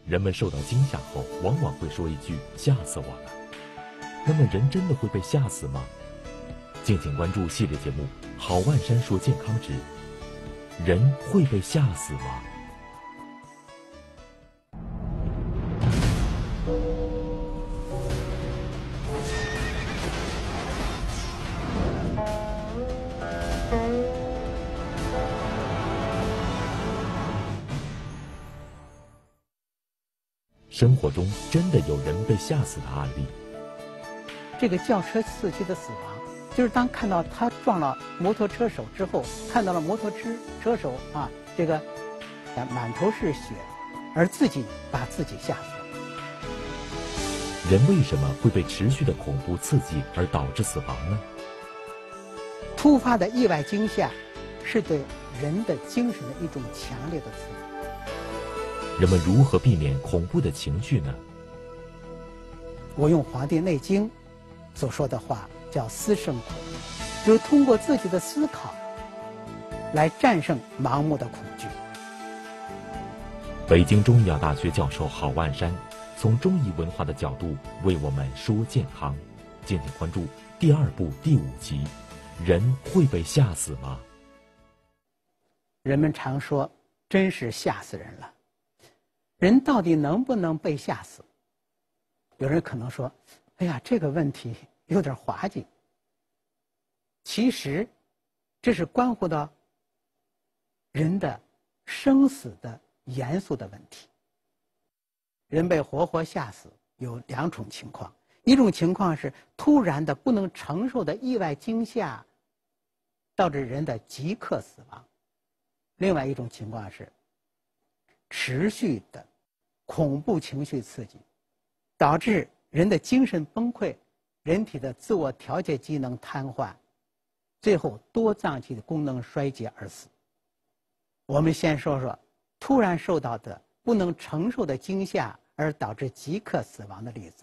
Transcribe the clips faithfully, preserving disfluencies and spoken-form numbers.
人们受到惊吓后，往往会说一句“吓死我了”。那么，人真的会被吓死吗？敬请关注系列节目《郝万山说健康之人会被吓死吗》。生活中真的有人被吓死的案例。 这个轿车司机的死亡，就是当看到他撞了摩托车手之后，看到了摩托车车手啊，这个满头是血，而自己把自己吓死了。 人为什么会被持续的恐怖刺激而导致死亡呢？ 突发的意外惊吓是对人的精神的一种强烈的刺激。 人们如何避免恐怖的情绪呢？ 我用《黄帝内经》所说的话叫思胜恐，就是通过自己的思考来战胜盲目的恐惧。 北京中医药大学教授郝万山从中医文化的角度为我们说健康。敬请关注第二部第五集：人会被吓死吗？ 人们常说，真是吓死人了。人到底能不能被吓死？有人可能说，哎呀，这个问题有点滑稽。其实这是关乎到人的生死的严肃的问题。人被活活吓死有两种情况，一种情况是突然的不能承受的意外惊吓导致人的即刻死亡，另外一种情况是持续的恐怖情绪刺激，导致人的精神崩溃，人体的自我调节机能瘫痪，最后多脏器的功能衰竭而死。我们先说说突然受到的不能承受的惊吓而导致即刻死亡的例子。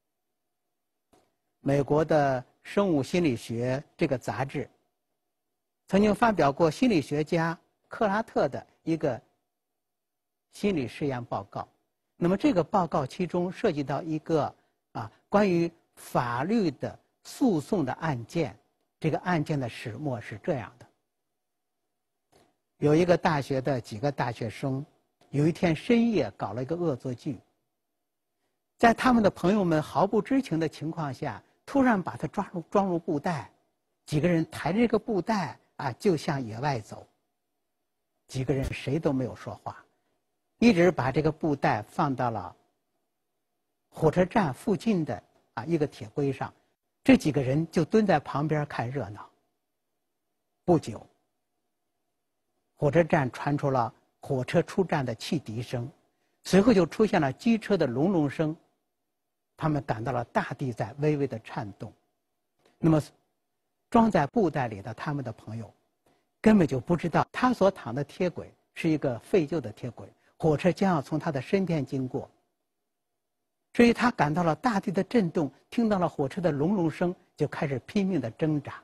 美国的《生物心理学》这个杂志曾经发表过心理学家克拉特的一个心理试验报告。那么这个报告其中涉及到一个啊关于法律的诉讼的案件，这个案件的始末是这样的：有一个大学的几个大学生，有一天深夜搞了一个恶作剧，在他们的朋友们毫不知情的情况下，突然把他抓入装入布袋，几个人抬着这个布袋啊就向野外走，几个人谁都没有说话。一直把这个布袋放到了火车站附近的啊一个铁轨上，这几个人就蹲在旁边看热闹。不久，火车站传出了火车出站的汽笛声，随后就出现了机车的隆隆声。他们感到了大地在微微的颤动。那么，装在布袋里的他们的朋友，根本就不知道他所躺的铁轨是一个废旧的铁轨。火车将要从他的身边经过，所以他感到了大地的震动，听到了火车的隆隆声，就开始拼命的挣扎。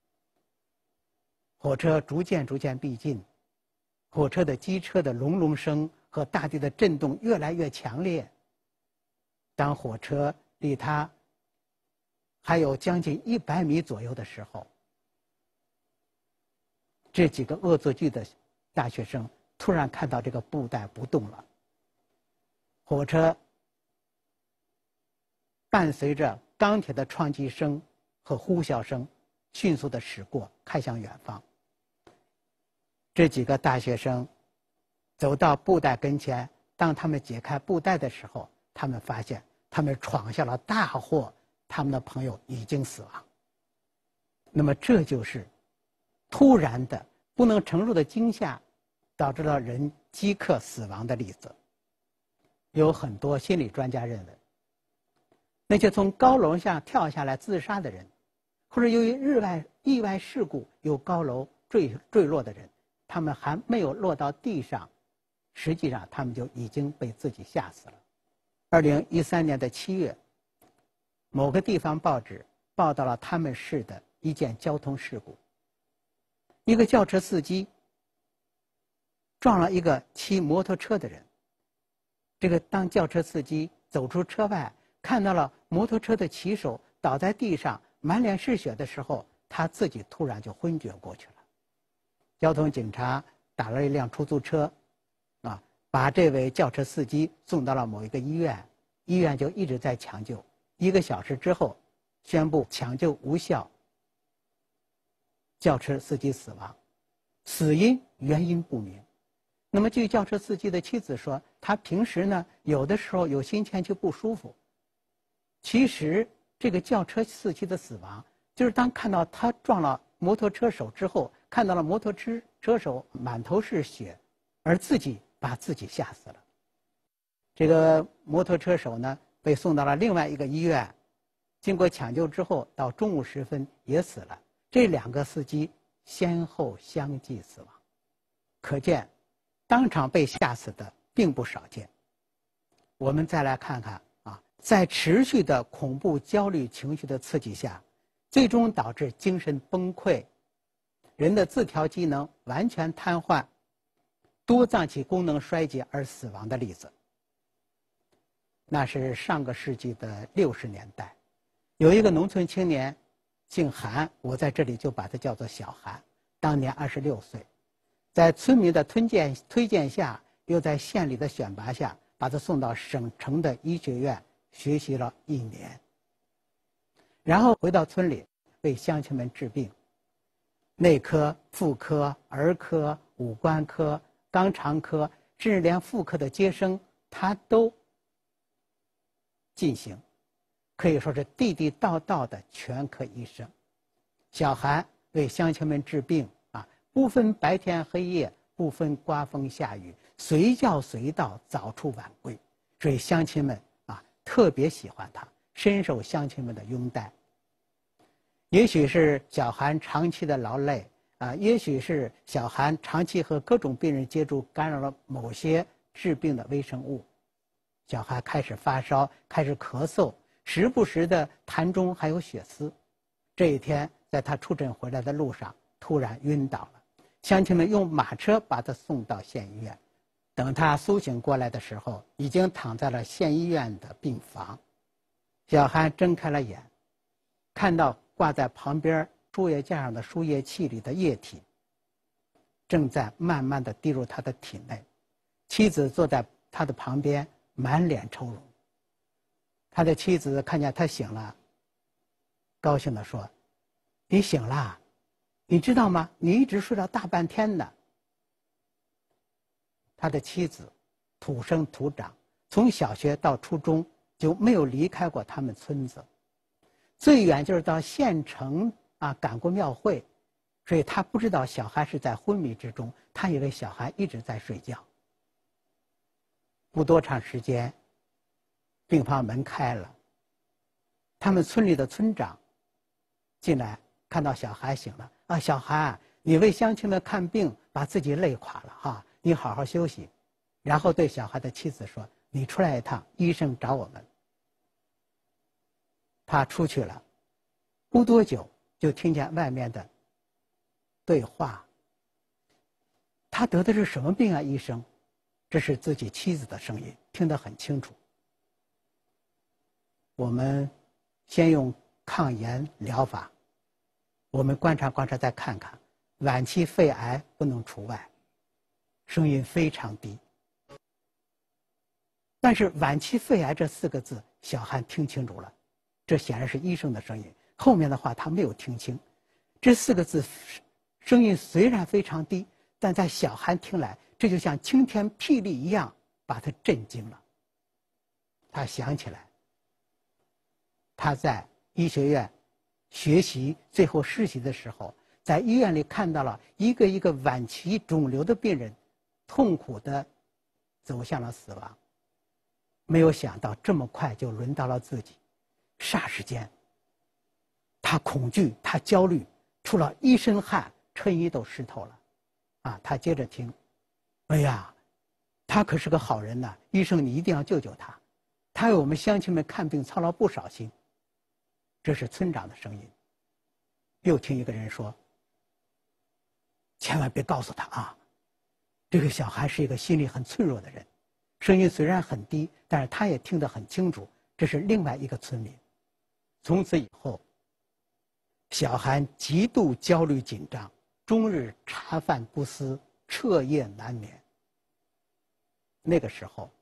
火车逐渐逐渐逼近，火车的机车的隆隆声和大地的震动越来越强烈。当火车离他还有将近一百米左右的时候，这几个恶作剧的大学生突然看到这个布袋不动了，火车伴随着钢铁的撞击声和呼啸声，迅速地驶过，开向远方。这几个大学生走到布袋跟前，当他们解开布袋的时候，他们发现他们闯下了大祸，他们的朋友已经死亡。那么这就是突然的不能承受的惊吓导致了人即刻死亡的例子。有很多心理专家认为，那些从高楼上跳下来自杀的人，或者由于意外意外事故由高楼坠坠落的人，他们还没有落到地上，实际上他们就已经被自己吓死了。二零一三年的七月，某个地方报纸报道了他们市的一件交通事故。一个轿车司机撞了一个骑摩托车的人， 这个当轿车司机走出车外，看到了摩托车的骑手倒在地上，满脸是血的时候，他自己突然就昏厥过去了。交通警察打了一辆出租车，啊，把这位轿车司机送到了某一个医院，医院就一直在抢救。一个小时之后，宣布抢救无效，轿车司机死亡，死因原因不明。那么据轿车司机的妻子说，他平时呢有的时候有心前就不舒服。其实这个轿车司机的死亡，就是当看到他撞了摩托车手之后，看到了摩托车车手满头是血，而自己把自己吓死了。这个摩托车手呢被送到了另外一个医院，经过抢救之后，到中午时分也死了。这两个司机先后相继死亡，可见当场被吓死的并不少见。我们再来看看啊，在持续的恐怖焦虑情绪的刺激下，最终导致精神崩溃，人的自调机能完全瘫痪，多脏器功能衰竭而死亡的例子。那是上个世纪的六十年代，有一个农村青年姓韩，我在这里就把他叫做小韩，当年二十六岁，在村民的推荐推荐下，又在县里的选拔下，把他送到省城的医学院学习了一年，然后回到村里为乡亲们治病，内科、妇科、儿科、五官科、肛肠科，甚至连妇科的接生他都进行，可以说是地地道道的全科医生。小韩为乡亲们治病啊，不分白天黑夜，不分刮风下雨，随叫随到，早出晚归，所以乡亲们啊特别喜欢他，深受乡亲们的拥戴。也许是小韩长期的劳累啊，也许是小韩长期和各种病人接触，干扰了某些致病的微生物，小韩开始发烧，开始咳嗽，时不时的痰中还有血丝。这一天，在他出诊回来的路上，突然晕倒了。乡亲们用马车把他送到县医院。等他苏醒过来的时候，已经躺在了县医院的病房。小韩睁开了眼，看到挂在旁边输液架上的输液器里的液体正在慢慢的滴入他的体内。妻子坐在他的旁边，满脸愁容。他的妻子看见他醒了，高兴地说：“你醒了，你知道吗？你一直睡了大半天呢。”他的妻子土生土长，从小学到初中就没有离开过他们村子，最远就是到县城啊赶过庙会，所以他不知道小孩是在昏迷之中，他以为小孩一直在睡觉。不多长时间，病房门开了，他们村里的村长进来，看到小孩醒了啊，小孩，你为乡亲们看病，把自己累垮了哈，你好好休息。然后对小孩的妻子说：“你出来一趟，医生找我们。”他出去了，不多久就听见外面的对话。他得的是什么病啊，医生？这是自己妻子的声音，听得很清楚。我们先用抗炎疗法，我们观察观察，再看看，晚期肺癌不能除外。声音非常低，但是晚期肺癌这四个字，小韩听清楚了，这显然是医生的声音。后面的话他没有听清。这四个字声音虽然非常低，但在小韩听来，这就像晴天霹雳一样，把他震惊了。他想起来，他在医学院学习最后实习的时候，在医院里看到了一个一个晚期肿瘤的病人痛苦地走向了死亡，没有想到这么快就轮到了自己。霎时间，他恐惧，他焦虑，出了一身汗，衬衣都湿透了。啊，他接着听，哎呀，他可是个好人呐，医生你一定要救救他，他为我们乡亲们看病操了不少心。这是村长的声音。又听一个人说：“千万别告诉他啊，这个小孩是一个心理很脆弱的人， 声音虽然很低，但是他也听得很清楚，这是另外一个村民。从此以后，小韩极度焦虑紧张，终日茶饭不思，彻夜难眠。那个时候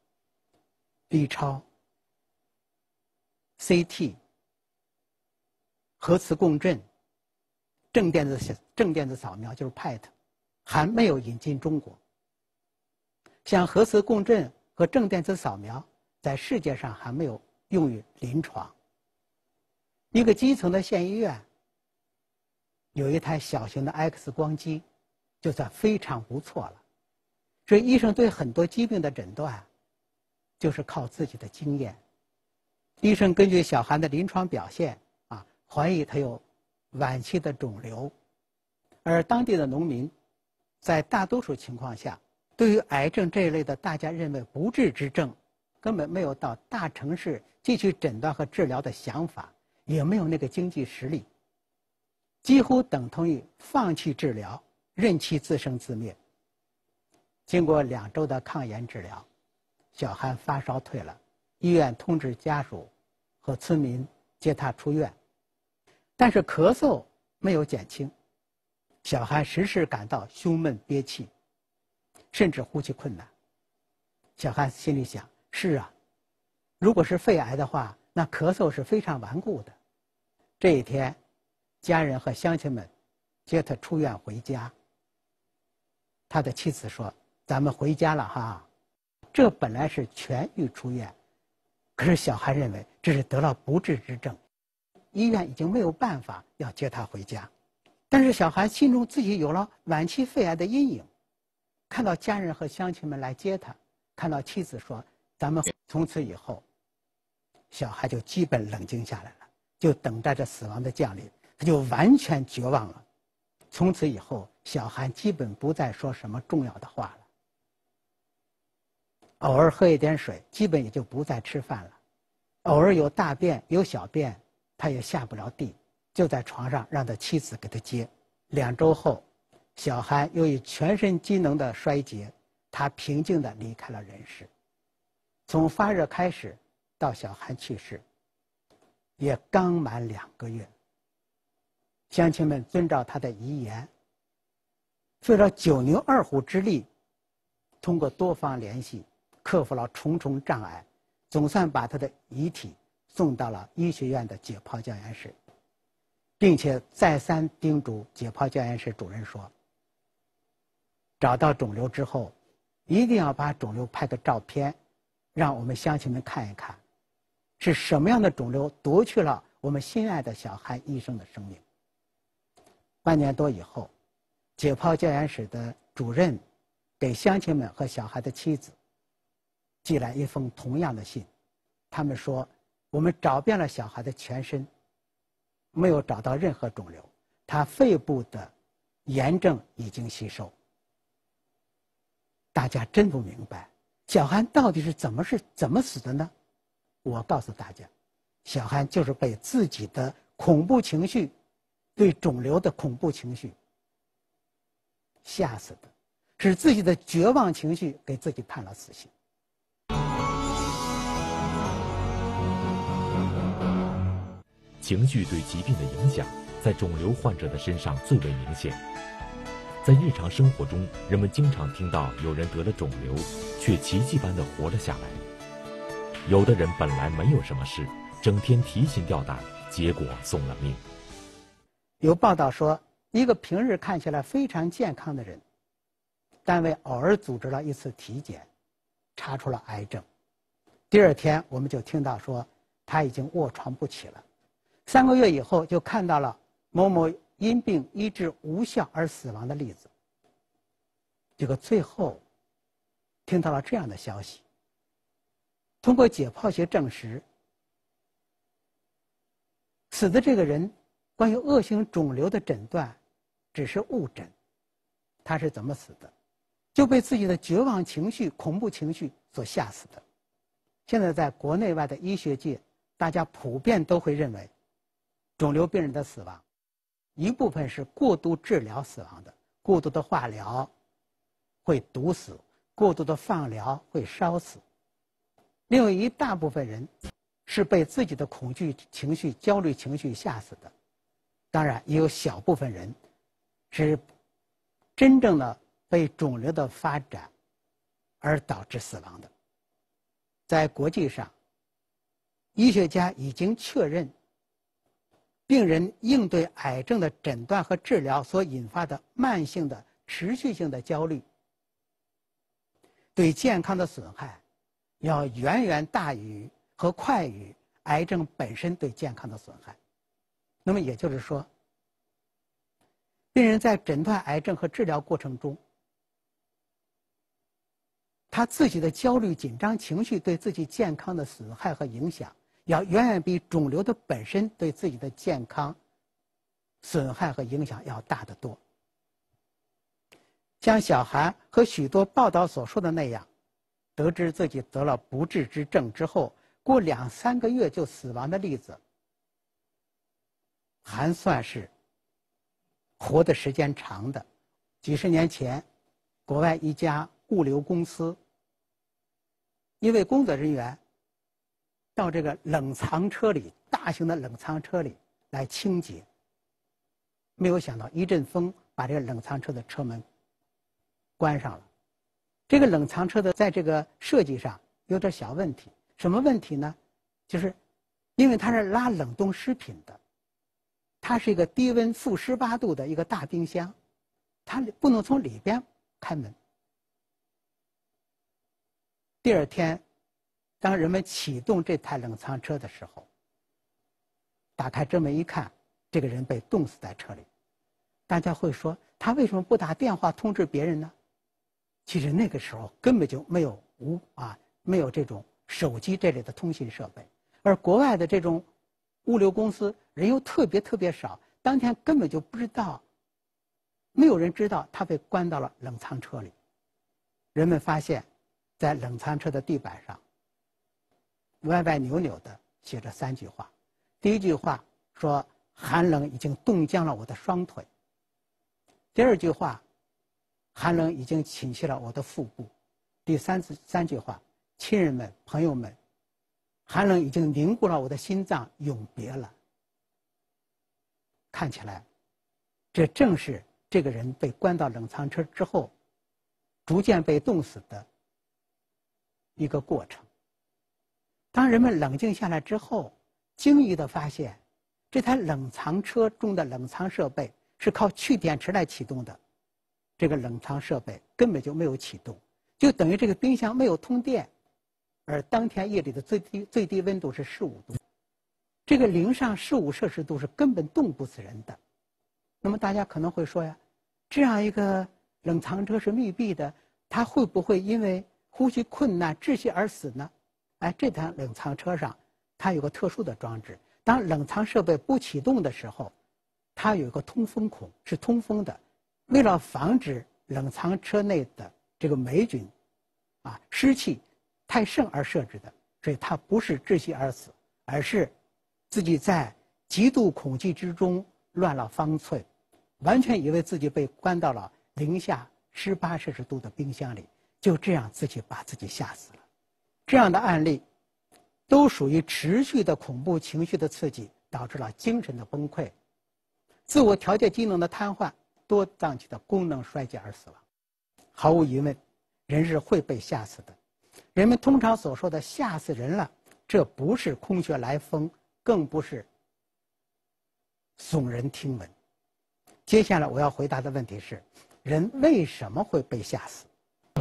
B 超、C T、核磁共振、正电子正电子扫描就是 P E T 还没有引进中国。像核磁共振和正电子扫描在世界上还没有用于临床。一个基层的县医院有一台小型的 X 光机，就算非常不错了。所以医生对很多疾病的诊断就是靠自己的经验。医生根据小韩的临床表现啊，怀疑他有晚期的肿瘤，而当地的农民在大多数情况下，对于癌症这一类的大家认为不治之症，根本没有到大城市继续诊断和治疗的想法，也没有那个经济实力，几乎等同于放弃治疗，任其自生自灭。经过两周的抗炎治疗，小韩发烧退了，医院通知家属和村民接他出院，但是咳嗽没有减轻，小韩时时感到胸闷憋气，甚至呼吸困难。小韩心里想，是啊，如果是肺癌的话，那咳嗽是非常顽固的。这一天，家人和乡亲们接他出院回家。他的妻子说，咱们回家了哈。这本来是痊愈出院，可是小韩认为这是得了不治之症，医院已经没有办法要接他回家。但是小韩心中自己有了晚期肺癌的阴影，看到家人和乡亲们来接他，看到妻子说咱们从此以后，小韩就基本冷静下来了，就等待着死亡的降临，他就完全绝望了。从此以后，小韩基本不再说什么重要的话了，偶尔喝一点水，基本也就不再吃饭了，偶尔有大便有小便，他也下不了地，就在床上让他妻子给他接。两周后，小韩由于全身机能的衰竭，他平静地离开了人世。从发热开始到小韩去世，也刚满两个月。乡亲们遵照他的遗言，费了九牛二虎之力，通过多方联系，克服了重重障碍，总算把他的遗体送到了医学院的解剖教研室，并且再三叮嘱解剖教研室主任说，找到肿瘤之后，一定要把肿瘤拍个照片，让我们乡亲们看一看，是什么样的肿瘤夺去了我们心爱的小韩医生的生命。半年多以后，解剖教研室的主任给乡亲们和小韩的妻子寄来一封同样的信，他们说，我们找遍了小韩的全身，没有找到任何肿瘤，他肺部的炎症已经吸收。大家真不明白，小韩到底是怎么是怎么死的呢？我告诉大家，小韩就是被自己的恐怖情绪，对肿瘤的恐怖情绪吓死的，是自己的绝望情绪给自己判了死刑。 情绪对疾病的影响，在肿瘤患者的身上最为明显。在日常生活中，人们经常听到有人得了肿瘤，却奇迹般的活了下来；有的人本来没有什么事，整天提心吊胆，结果送了命。 有报道说，一个平日看起来非常健康的人，单位偶尔组织了一次体检，查出了癌症。第二天我们就听到说他已经卧床不起了。三个月以后就看到了某某因病医治无效而死亡的例子。结果最后听到了这样的消息，通过解剖学证实，死的这个人关于恶性肿瘤的诊断只是误诊。他是怎么死的？就被自己的绝望情绪、恐怖情绪所吓死的。现在在国内外的医学界，大家普遍都会认为，肿瘤病人的死亡，一部分是过度治疗死亡的，过度的化疗会毒死，过度的放疗会烧死， 另有一大部分人是被自己的恐惧情绪、焦虑情绪吓死的。当然，也有小部分人是真正的被肿瘤的发展而导致死亡的。在国际上，医学家已经确认，病人应对癌症的诊断和治疗所引发的慢性的、持续性的焦虑，对健康的损害要远远大于和快于癌症本身对健康的损害。那么也就是说，病人在诊断癌症和治疗过程中，他自己的焦虑、紧张情绪对自己健康的损害和影响，要远远比肿瘤的本身对自己的健康损害和影响要大得多。像小韩和许多报道所说的那样，得知自己得了不治之症之后，过两三个月就死亡的例子，还算是活的时间长的。几十年前，国外一家物流公司一位工作人员到这个冷藏车里，大型的冷藏车里来清洁，没有想到一阵风把这个冷藏车的车门关上了。这个冷藏车的在这个设计上有点小问题，什么问题呢？就是因为它是拉冷冻食品的，它是一个低温负十八度的一个大冰箱，它不能从里边开门。第二天，当人们启动这台冷藏车的时候，打开车门一看，这个人被冻死在车里。大家会说，他为什么不打电话通知别人呢？其实那个时候根本就没有无啊没有这种手机这类的通信设备，而国外的这种物流公司人又特别特别少，当天根本就不知道，没有人知道他被关到了冷藏车里。人们发现，在冷藏车的地板上歪歪扭扭的写着三句话。第一句话说，寒冷已经冻僵了我的双腿。第二句话，寒冷已经侵袭了我的腹部。第三次三句话，亲人们、朋友们，寒冷已经凝固了我的心脏，永别了。看起来，这正是这个人被关到冷藏车之后，逐渐被冻死的一个过程。当人们冷静下来之后，惊异地发现，这台冷藏车中的冷藏设备是靠蓄电池来启动的。这个冷藏设备根本就没有启动，就等于这个冰箱没有通电。而当天夜里的最低最低温度是十五度，这个零上十五摄氏度是根本冻不死人的。那么大家可能会说呀，这样一个冷藏车是密闭的，它会不会因为呼吸困难窒息而死呢？哎，这台冷藏车上它有个特殊的装置，当冷藏设备不启动的时候，它有一个通风孔是通风的，为了防止冷藏车内的这个霉菌啊湿气太盛而设置的，所以它不是窒息而死，而是自己在极度恐惧之中乱了方寸，完全以为自己被关到了零下十八摄氏度的冰箱里，就这样自己把自己吓死了。这样的案例都属于持续的恐怖情绪的刺激导致了精神的崩溃、自我调节机能的瘫痪、多脏器的功能衰竭而死亡。毫无疑问，人是会被吓死的。人们通常所说的吓死人了，这不是空穴来风，更不是耸人听闻。接下来我要回答的问题是，人为什么会被吓死？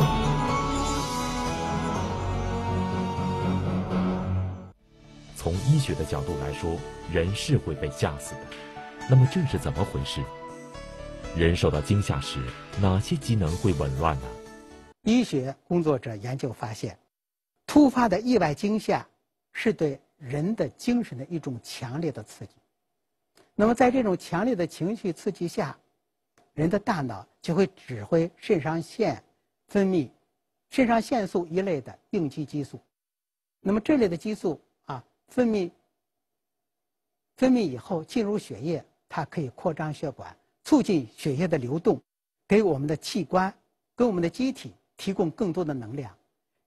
从医学的角度来说，人是会被吓死的。那么这是怎么回事？人受到惊吓时，哪些机能会紊乱呢？ 医学工作者研究发现，突发的意外惊吓是对人的精神的一种强烈的刺激。那么在这种强烈的情绪刺激下，人的大脑就会指挥肾上腺分泌肾上腺素一类的应激激素。那么这类的激素啊分泌分泌以后进入血液，它可以扩张血管，促进血液的流动，给我们的器官跟我们的机体提供更多的能量。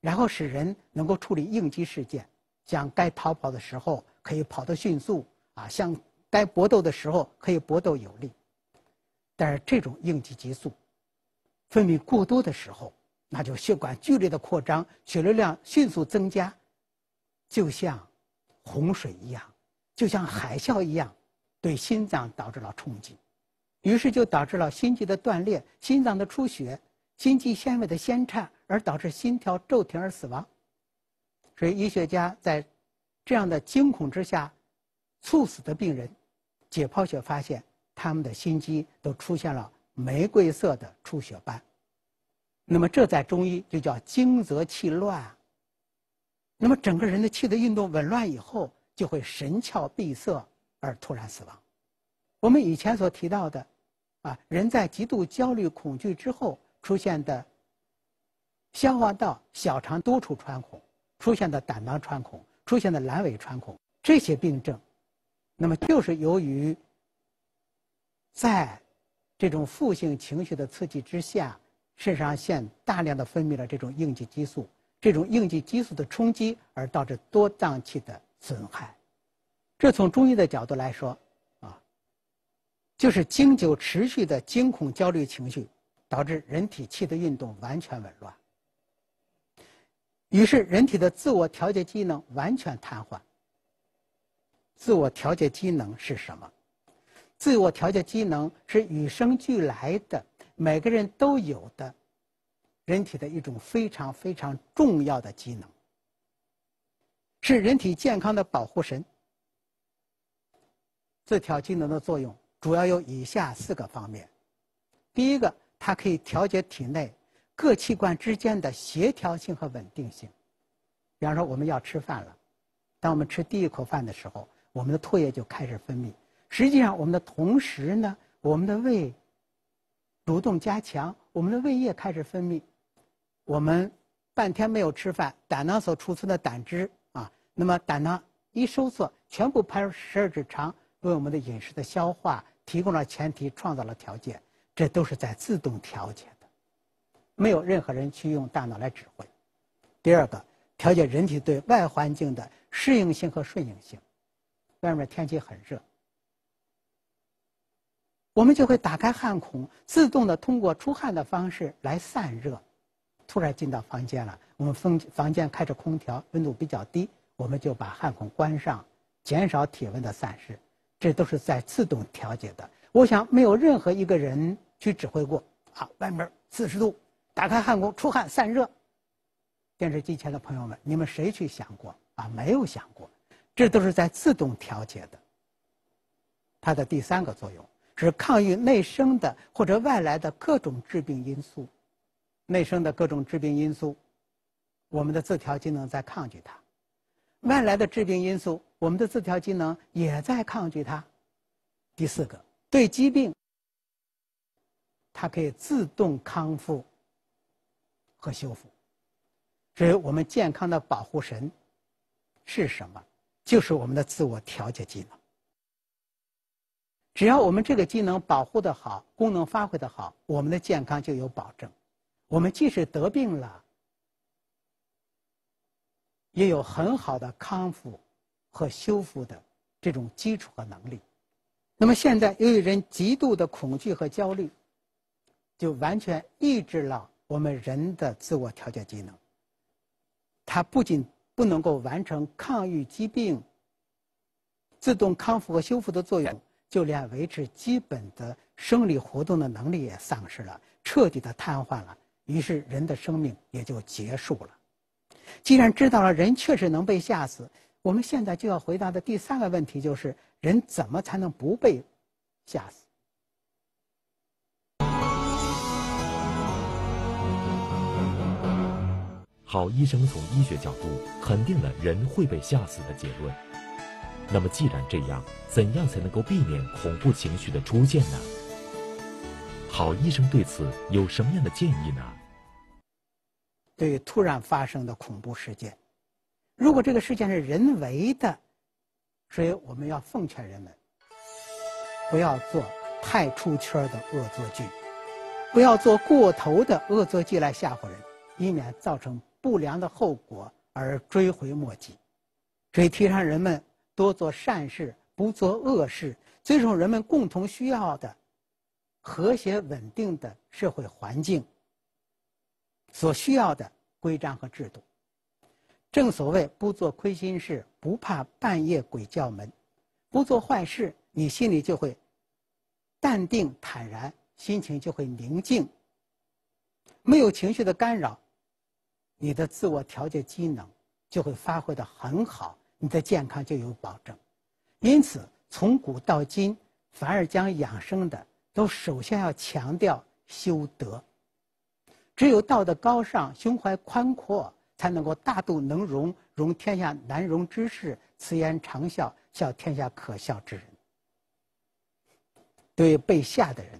然后使人能够处理应急事件，像该逃跑的时候可以跑得迅速啊，像该搏斗的时候可以搏斗有力。但是这种应激激素分泌过多的时候，那就血管剧烈的扩张，血流量迅速增加，就像洪水一样，就像海啸一样，对心脏导致了冲击，于是就导致了心肌的断裂、心脏的出血、心肌纤维的扦颤，而导致心跳骤停而死亡。所以医学家在这样的惊恐之下猝死的病人，解剖学发现他们的心肌都出现了玫瑰色的出血斑。那么这在中医就叫惊则气乱。那么整个人的气的运动紊乱以后，就会神窍闭塞而突然死亡。我们以前所提到的啊，人在极度焦虑恐惧之后出现的消化道小肠多处穿孔，出现的胆囊穿孔，出现的阑尾穿孔，这些病症，那么就是由于在这种负性情绪的刺激之下，肾上腺大量的分泌了这种应激激素，这种应激激素的冲击而导致多脏器的损害。这从中医的角度来说啊，就是经久持续的惊恐焦虑情绪导致人体气的运动完全紊乱，于是人体的自我调节机能完全瘫痪。自我调节机能是什么？自我调节机能是与生俱来的，每个人都有的人体的一种非常非常重要的机能，是人体健康的保护神。自调机能的作用主要有以下四个方面。第一个，它可以调节体内各器官之间的协调性和稳定性。比方说我们要吃饭了，当我们吃第一口饭的时候，我们的唾液就开始分泌，实际上我们的同时呢，我们的胃蠕动加强，我们的胃液开始分泌，我们半天没有吃饭，胆囊所储存的胆汁啊，那么胆囊一收缩，全部排入十二指肠，为我们的饮食的消化提供了前提，创造了条件，这都是在自动调节的，没有任何人去用大脑来指挥。第二个，调节人体对外环境的适应性和顺应性。外面天气很热，我们就会打开汗孔，自动的通过出汗的方式来散热。突然进到房间了，我们房房间开着空调，温度比较低，我们就把汗孔关上，减少体温的散失。这都是在自动调节的。我想没有任何一个人去指挥过啊，外面四十度，打开汗孔出汗散热。电视机前的朋友们，你们谁去想过啊？没有想过。这都是在自动调节的。它的第三个作用是抗御内生的或者外来的各种致病因素。内生的各种致病因素，我们的自调机能在抗拒它；外来的致病因素，我们的自调机能也在抗拒它。第四个，对疾病，它可以自动康复和修复。所以我们健康的保护神是什么？就是我们的自我调节机能。只要我们这个机能保护得好，功能发挥得好，我们的健康就有保证。我们即使得病了，也有很好的康复和修复的这种基础和能力。那么现在由于人极度的恐惧和焦虑，就完全抑制了我们人的自我调节机能。它不仅不能够完成抗御疾病、自动康复和修复的作用，就连维持基本的生理活动的能力也丧失了，彻底的瘫痪了。于是人的生命也就结束了。既然知道了人确实能被吓死，我们现在就要回答的第三个问题就是：人怎么才能不被吓死？ 好医生从医学角度肯定了人会被吓死的结论。那么既然这样，怎样才能够避免恐怖情绪的出现呢？好医生对此有什么样的建议呢？ 对于突然发生的恐怖事件，如果这个事件是人为的，所以我们要奉劝人们不要做太出圈的恶作剧，不要做过头的恶作剧来吓唬人，以免造成不良的后果而追悔莫及。所以提倡人们多做善事，不做恶事，尊重人们共同需要的和谐稳定的社会环境所需要的规章和制度。正所谓不做亏心事，不怕半夜鬼叫门。不做坏事，你心里就会淡定坦然，心情就会宁静。没有情绪的干扰，你的自我调节机能就会发挥得很好，你的健康就有保证。因此从古到今，凡而将养生的都首先要强调修德。只有道德高尚，胸怀宽阔，才能够大度能容，容天下难容之事，慈颜长笑，笑天下可笑之人。对被吓的人，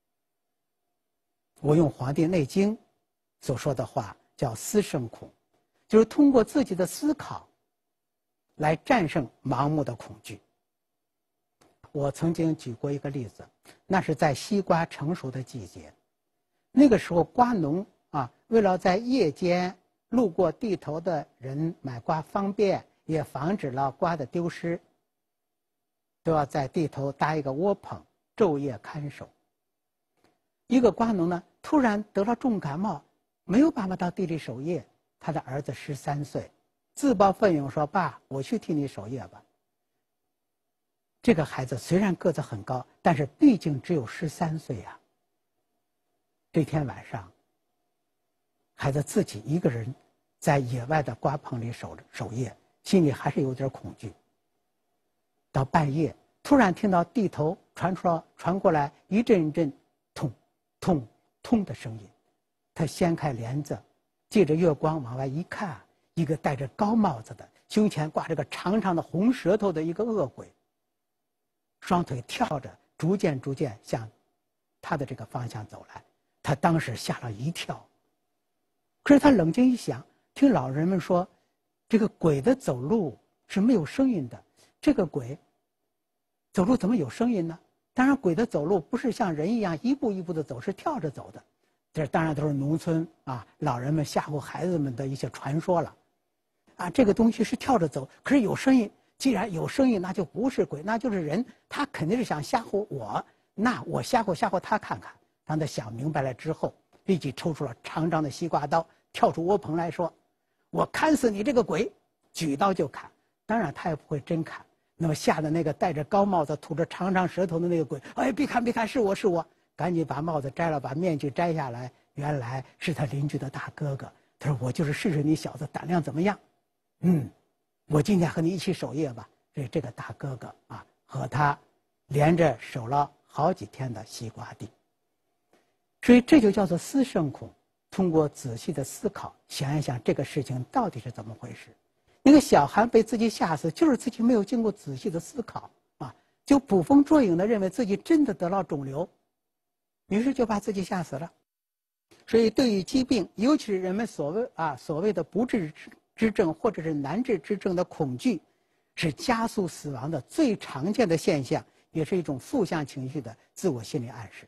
我用《黄帝内经》所说的话叫思圣恐，就是通过自己的思考来战胜盲目的恐惧。我曾经举过一个例子，那是在西瓜成熟的季节，那个时候瓜农啊，为了在夜间路过地头的人买瓜方便，也防止了瓜的丢失，都要在地头搭一个窝棚，昼夜看守。一个瓜农呢，突然得了重感冒，没有办法到地里守夜。他的儿子十三岁，自报奋勇说：“爸，我去替你守夜吧。”这个孩子虽然个子很高，但是毕竟只有十三岁呀。这天晚上，孩子自己一个人在野外的瓜棚里守着守夜，心里还是有点恐惧。到半夜，突然听到地头传出了传过来一阵一阵痛痛痛的声音，他掀开帘子，借着月光往外一看，一个戴着高帽子的，胸前挂着个长长的红舌头的一个恶鬼，双腿跳着，逐渐逐渐向他的这个方向走来。他当时吓了一跳，可是他冷静一想，听老人们说，这个鬼的走路是没有声音的，这个鬼走路怎么有声音呢？当然鬼的走路不是像人一样一步一步的走，是跳着走的。这当然都是农村啊老人们吓唬孩子们的一些传说了。啊，这个东西是跳着走，可是有声音，既然有声音，那就不是鬼，那就是人，他肯定是想吓唬我，那我吓唬吓唬他看看。当他想明白了之后，立即抽出了长长的西瓜刀，跳出窝棚来说：“我砍死你这个鬼！”举刀就砍。当然他也不会真砍。那么吓得那个戴着高帽子、吐着长长舌头的那个鬼，哎，别看别看，是我是我，赶紧把帽子摘了，把面具摘下来。原来是他邻居的大哥哥。他说：“我就是试试你小子胆量怎么样。嗯，我今天和你一起守夜吧。”所以这个大哥哥啊，和他连着守了好几天的西瓜地。所以这就叫做思圣恐，通过仔细的思考，想一想这个事情到底是怎么回事。那个小孩被自己吓死，就是自己没有经过仔细的思考啊，就捕风捉影的认为自己真的得了肿瘤，于是就把自己吓死了。所以对于疾病，尤其是人们所谓啊所谓的不治之症或者是难治之症的恐惧，是加速死亡的最常见的现象，也是一种负向情绪的自我心理暗示。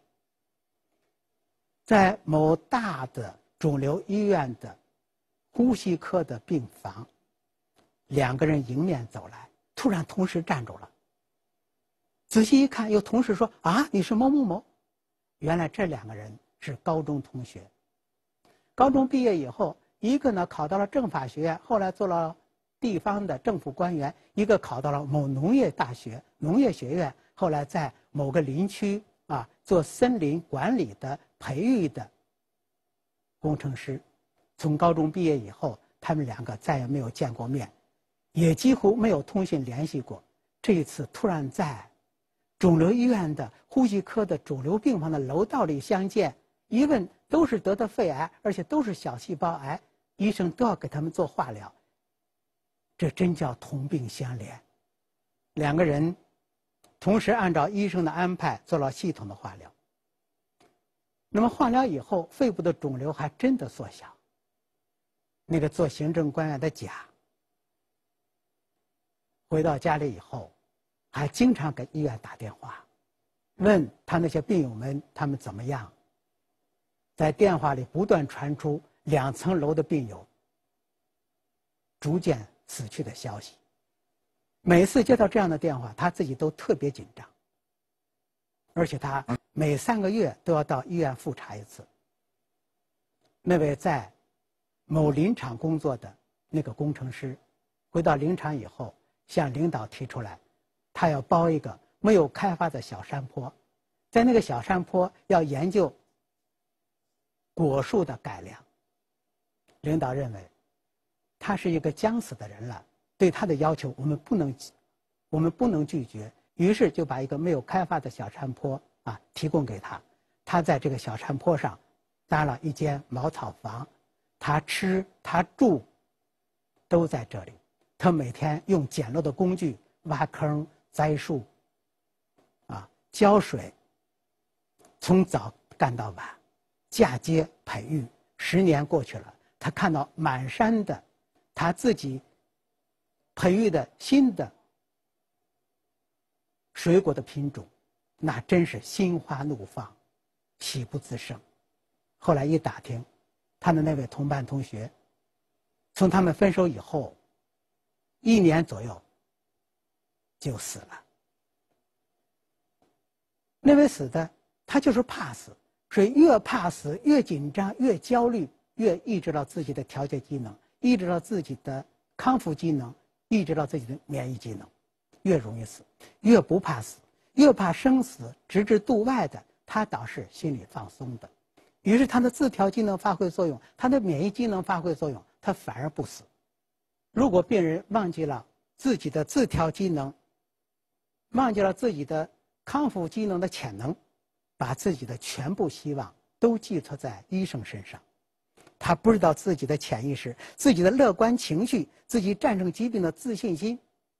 在某大的肿瘤医院的呼吸科的病房，两个人迎面走来，突然同时站住了。仔细一看，又同时说：“啊，你是某某某。”原来这两个人是高中同学。高中毕业以后，一个呢考到了政法学院，后来做了地方的政府官员；一个考到了某农业大学、农业学院，后来在某个林区啊做森林管理的培育的工程师。从高中毕业以后，他们两个再也没有见过面，也几乎没有通信联系过。这一次突然在肿瘤医院的呼吸科的肿瘤病房的楼道里相见，一问都是得的肺癌，而且都是小细胞癌，医生都要给他们做化疗。这真叫同病相怜。两个人同时按照医生的安排做了系统的化疗。那么化疗以后，肺部的肿瘤还真的缩小。那个做行政官员的甲回到家里以后，还经常给医院打电话，问他那些病友们他们怎么样。在电话里不断传出两层楼的病友逐渐死去的消息。每次接到这样的电话，他自己都特别紧张，而且他每三个月都要到医院复查一次。那位在某林场工作的那个工程师，回到林场以后，向领导提出来，他要包一个没有开发的小山坡，在那个小山坡要研究果树的改良。领导认为他是一个将死的人了，对他的要求我们不能我们不能拒绝，于是就把一个没有开发的小山坡啊提供给他。他在这个小山坡上搭了一间茅草房，他吃他住都在这里。他每天用简陋的工具挖坑、栽树，啊，浇水，从早干到晚，嫁接培育。十年过去了，他看到满山的他自己培育的新的水果的品种，那真是心花怒放，喜不自胜。后来一打听，他的那位同班同学，从他们分手以后一年左右就死了。那位死的他就是怕死，所以越怕死越紧张，越焦虑，越抑制了自己的调节机能，抑制了自己的康复机能，抑制了自己的免疫机能，越容易死。越不怕死，越怕生死直至度外的，他倒是心里放松的。于是他的自调机能发挥作用，他的免疫机能发挥作用，他反而不死。如果病人忘记了自己的自调机能，忘记了自己的康复机能的潜能，把自己的全部希望都寄托在医生身上，他不知道自己的潜意识、自己的乐观情绪、自己战胜疾病的自信心，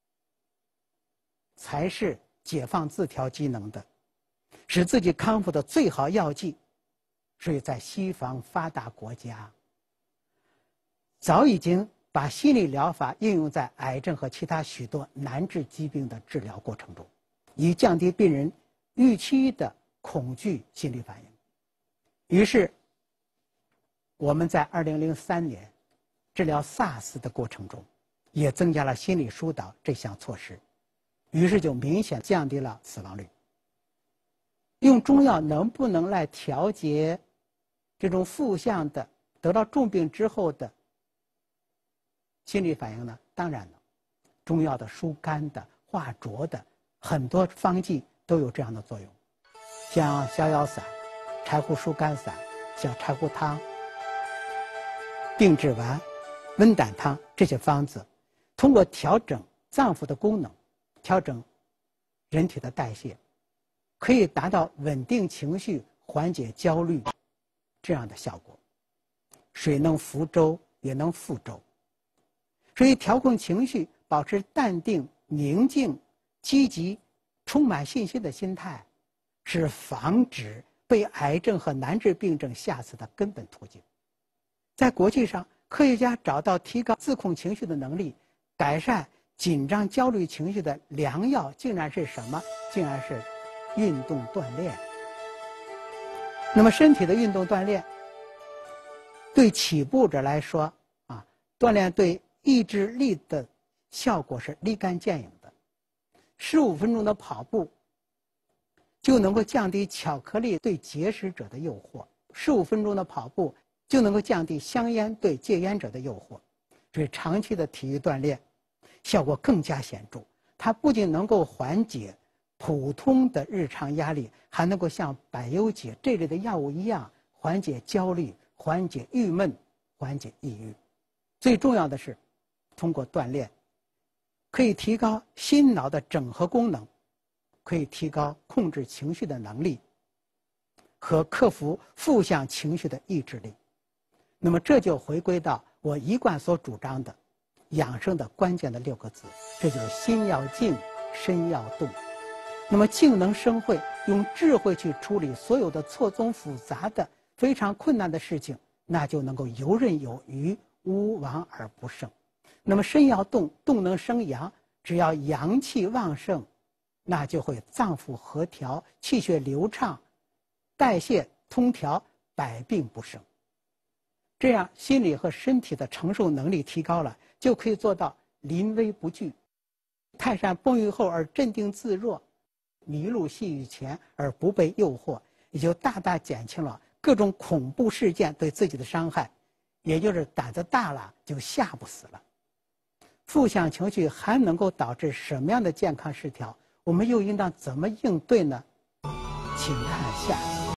才是解放自调机能的，使自己康复的最好药剂。所以在西方发达国家，早已经把心理疗法应用在癌症和其他许多难治疾病的治疗过程中，以降低病人预期的恐惧心理反应。于是，我们在二零零三年治疗 SARS 的过程中，也增加了心理疏导这项措施，于是就明显降低了死亡率。用中药能不能来调节这种负向的得到重病之后的心理反应呢？当然了，中药的疏肝的、化浊的，很多方剂都有这样的作用，像逍遥散、柴胡疏肝散、像柴胡汤、定志丸、温胆汤这些方子，通过调整脏腑的功能，调整人体的代谢，可以达到稳定情绪、缓解焦虑这样的效果。水能浮舟，也能覆舟。所以调控情绪，保持淡定、宁静、积极、充满信心的心态，是防止被癌症和难治病症吓死的根本途径。在国际上，科学家找到提高自控情绪的能力，改善紧张焦虑情绪的良药，竟然是什么？竟然是运动锻炼。那么身体的运动锻炼，对起步者来说啊，锻炼对意志力的效果是立竿见影的。十五分钟的跑步就能够降低巧克力对节食者的诱惑，十五分钟的跑步就能够降低香烟对戒烟者的诱惑。所以长期的体育锻炼效果更加显著，它不仅能够缓解普通的日常压力，还能够像百忧解这类的药物一样缓解焦虑、缓解郁闷、缓解抑郁。最重要的是，通过锻炼可以提高心脑的整合功能，可以提高控制情绪的能力和克服负向情绪的意志力。那么这就回归到我一贯所主张的养生的关键的六个字，这就是心要静，身要动。那么静能生慧，用智慧去处理所有的错综复杂的非常困难的事情，那就能够游刃有余，无往而不胜。那么身要动，动能生阳，只要阳气旺盛，那就会脏腑合调，气血流畅，代谢通调，百病不生。 这样心理和身体的承受能力提高了，就可以做到临危不惧，泰山崩于后而镇定自若，麋鹿细于前而不被诱惑，也就大大减轻了各种恐怖事件对自己的伤害，也就是胆子大了就吓不死了。负向情绪还能够导致什么样的健康失调？我们又应当怎么应对呢？请看下集。